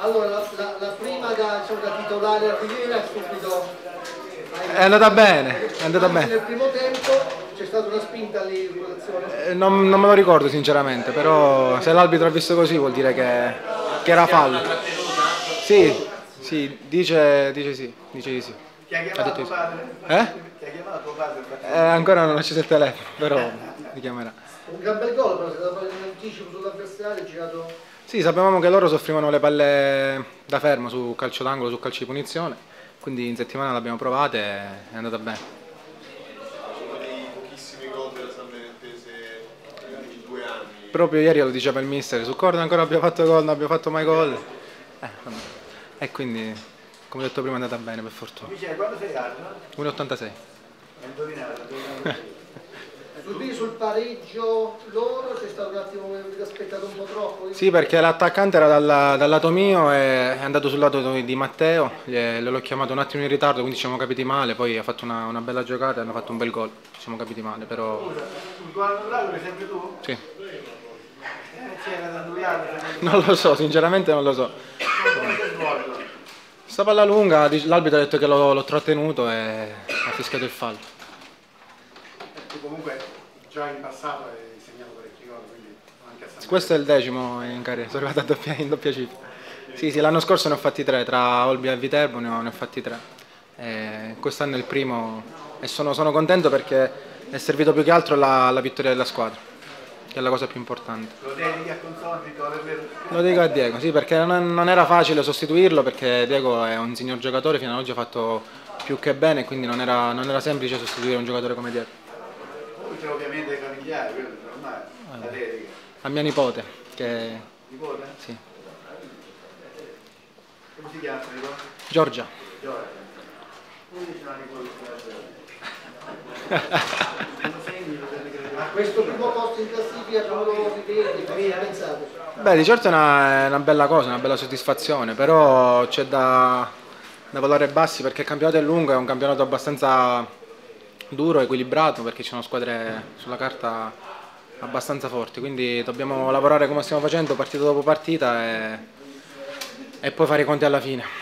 Allora, la prima diciamo, da titolare a Riviera subito È andata bene, è andata bene. nel primo tempo c'è stata una spinta lì in rotazione. Non me lo ricordo sinceramente, però se l'arbitro ha visto così vuol dire che era fallo. Sì, sì, dice sì, dice di sì. Ti ha Ha chiamato detto di tuo sì. padre? Eh? Ti ha chiamato tuo padre? Ancora non ho acceso il telefono, però mi chiamerà. Un gran bel gol, però si è dato fare in anticipo sull'avversario, girato. Sì, sapevamo che loro soffrivano le palle da fermo su calcio d'angolo, su calcio di punizione, quindi in settimana l'abbiamo provata e è andata bene. Uno dei pochissimi gol della Sammarinese in 2 anni. Proprio ieri lo diceva il mister, su corner ancora abbiamo fatto gol, non abbiamo fatto mai gol. Vabbè. E quindi, come ho detto prima, è andata bene per fortuna. Michele, quando sei alto? 1,86. Hai indovinato. Sul pareggio loro c'è stato un attimo che avete aspettato un po' troppo? Sì, perché l'attaccante era dal lato mio e è andato sul lato di Matteo, l'ho chiamato un attimo in ritardo, quindi ci siamo capiti male, poi ha fatto una bella giocata e hanno fatto un bel gol, ci siamo capiti male, però... Scusa, sul gol annullato sei sempre tu? Sì. C'era da annullato? Non lo so, sinceramente non lo so. Come si è svolto? Sta palla lunga, l'arbitro ha detto che l'ho trattenuto e ha fischiato il fallo. Comunque già in passato hai segnato parecchi gol, quindi anche a San Questo è il 10° in carriera, sono arrivato in doppia cifra. Sì, sì, l'anno scorso ne ho fatti 3, tra Olbia e Viterbo ne ho fatti 3. Quest'anno è il primo e sono contento perché è servito più che altro la vittoria della squadra, che è la cosa più importante. Lo dedichi a Consonnico, è vero? Lo dico a Diego, sì, perché non era facile sostituirlo, perché Diego è un signor giocatore, fino ad oggi ha fatto più che bene e quindi non era semplice sostituire un giocatore come Diego. Poi c'è ovviamente i familiari, quello è normale, la dedica. A mia nipote, che... Nipote? sì. Come si chiama sta nipote? Giorgia. Giorgia. Come dice una nipote? A questo primo posto in classifica come lo rivedi, come pensate? Beh, di certo è una bella cosa, una bella soddisfazione, però c'è da valore bassi perché il campionato è lungo, è un campionato abbastanza duro, equilibrato, perché ci sono squadre sulla carta abbastanza forti, quindi dobbiamo lavorare come stiamo facendo partita dopo partita e poi fare i conti alla fine.